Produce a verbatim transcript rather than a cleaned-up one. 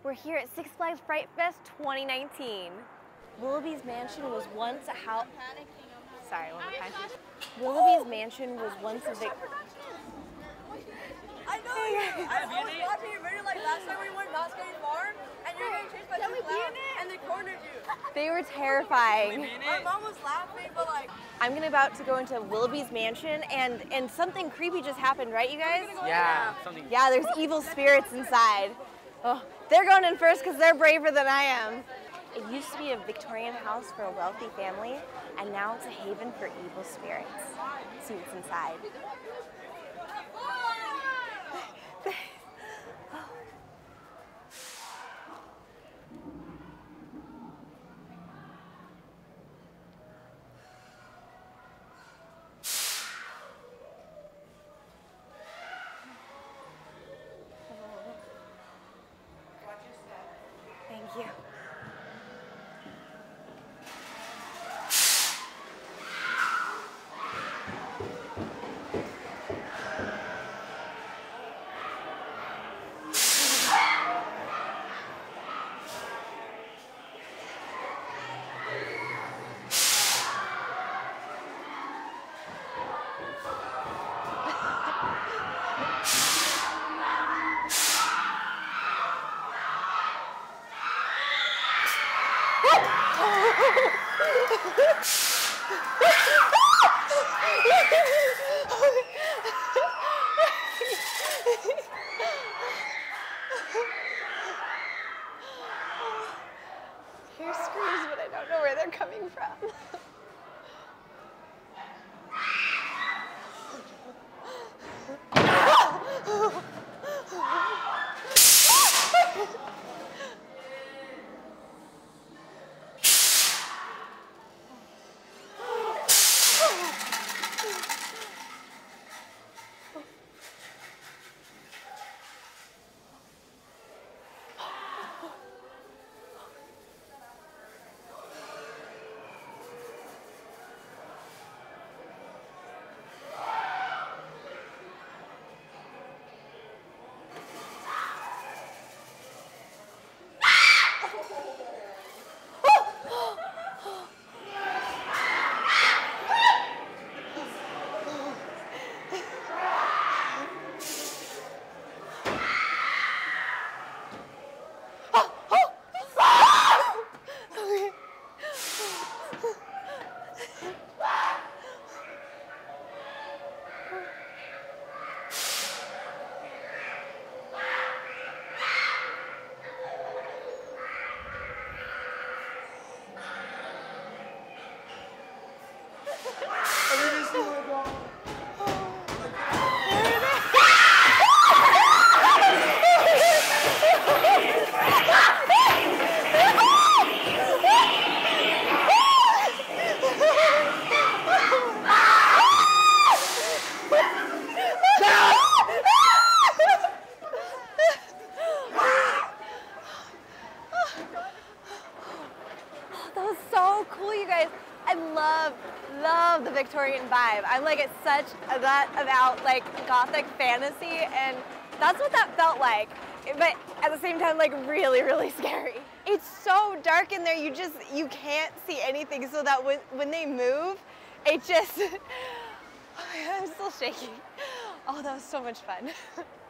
We're here at Six Flags Fright Fest twenty nineteen. Willoughby's Mansion was once a house. Sorry, one more time. Willoughby's Mansion was once a big. I know you. I was watching your video like last time we went not scary farm, and you're getting chased by two clowns, and they cornered you. They were terrifying. My mom was laughing, but like. I'm gonna about to go into Willoughby's Mansion, and and something creepy just happened, right, you guys? Yeah, something. Yeah, there's evil spirits inside. Oh, they're going in first because they're braver than I am. It used to be a Victorian house for a wealthy family, and now it's a haven for evil spirits. Let's see what's inside. Thank you. Hear screams, but I don't know where they're coming from. So cool, you guys. I love, love the Victorian vibe. I'm like, it's such a that about like gothic fantasy, and that's what that felt like. But at the same time, like really, really scary. It's so dark in there, you just, you can't see anything, so that when, when they move, it just, I'm still shaking. Oh, that was so much fun.